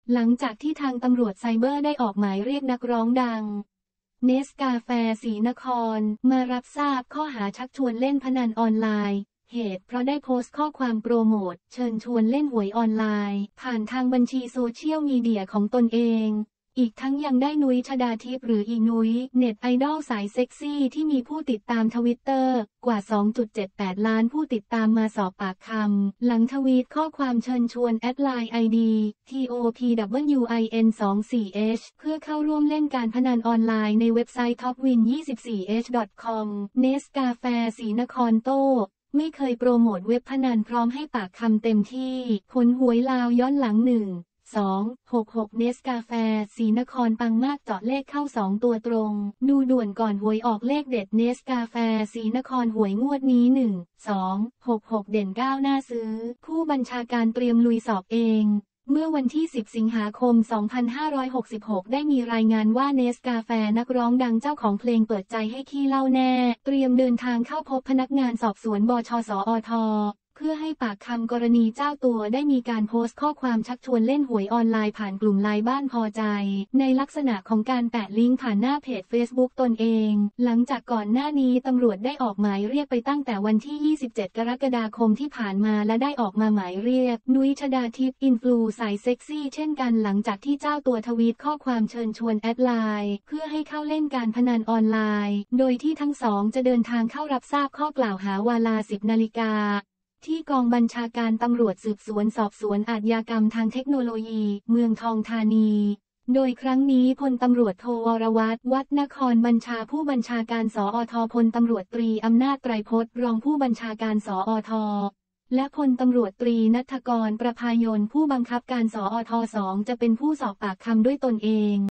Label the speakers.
Speaker 1: หลังจากที่ทางตำรวจไซเบอร์ได้ออกหมายเรียกนักร้องดังเนสกาแฟศรีนครมารับทราบข้อหาชักชวนเล่นพนันออนไลน์เหตุเพราะได้โพสต์ข้อความโปรโมทเชิญชวนเล่นหวยออนไลน์ผ่านทางบัญชีโซเชียลมีเดียของตนเองอีกทั้งยังได้นุ้ย ชฎาทิพย์หรืออีนุ้ยเน็ตไอดอลสายเซ็กซี่ที่มีผู้ติดตามทวิตเตอร์กว่า 2.78 ล้านผู้ติดตามมาสอบปากคำหลังทวีตข้อความเชิญชวนแอดไลน์ ID TOPWIN24H เพื่อเข้าร่วมเล่นการพนันออนไลน์ในเว็บไซต์ topwin24h.com เนสกาแฟศรีนครโต้ไม่เคยโปรโมทเว็บพนันพร้อมให้ปากคำเต็มที่ผลหวยลาวย้อนหลัง1-2-6-6เนสกาแฟศรีนครปังมากเจาะเลขเข้า2ตัวตรงดูด่วนก่อนหวยออกเลขเด็ดเนสกาแฟศรีนครหวยงวดนี้1-2-6-6เด่น9น่าซื้อผู้บัญชาการเตรียมลุยสอบเองเมื่อวันที่10สิงหาคม2566ได้มีรายงานว่าเนสกาแฟนักร้องดังเจ้าของเพลงเปิดใจให้ขี้เล่าแน่เตรียมเดินทางเข้าพบพนักงานสอบสวนบชสอทเพื่อให้ปากคำกรณีเจ้าตัวได้มีการโพสต์ข้อความชักชวนเล่นหวยออนไลน์ผ่านกลุ่มไลน์บ้านพอใจในลักษณะของการแปะลิงก์ผ่านหน้าเพจ Facebook ตนเองหลังจากก่อนหน้านี้ตำรวจได้ออกหมายเรียกไปตั้งแต่วันที่27กรกฎาคมที่ผ่านมาและได้ออกมาหมายเรียกนุ้ย ชฎาทิพย์อินฟลูสายเซ็กซี่เช่นกันหลังจากที่เจ้าตัวทวีตข้อความเชิญชวนแอดไลน์เพื่อให้เข้าเล่นการพนันออนไลน์โดยที่ทั้งสองจะเดินทางเข้ารับทราบข้อกล่าวหาวาลา10 นาฬิกาที่กองบัญชาการตำรวจสืบสวนสอบสวนอาชญากรรมทางเทคโนโลยีเมืองทองธานีโดยครั้งนี้พลตำรวจโทวรวัฒน์ วัฒนครบัญชาผู้บัญชาการสอทพลตำรวจตรีอำนาจไตรพจน์รองผู้บัญชาการสอทและพลตำรวจตรีณัฐกร ประภายนผู้บังคับการสอท2จะเป็นผู้สอบปากคำด้วยตนเอง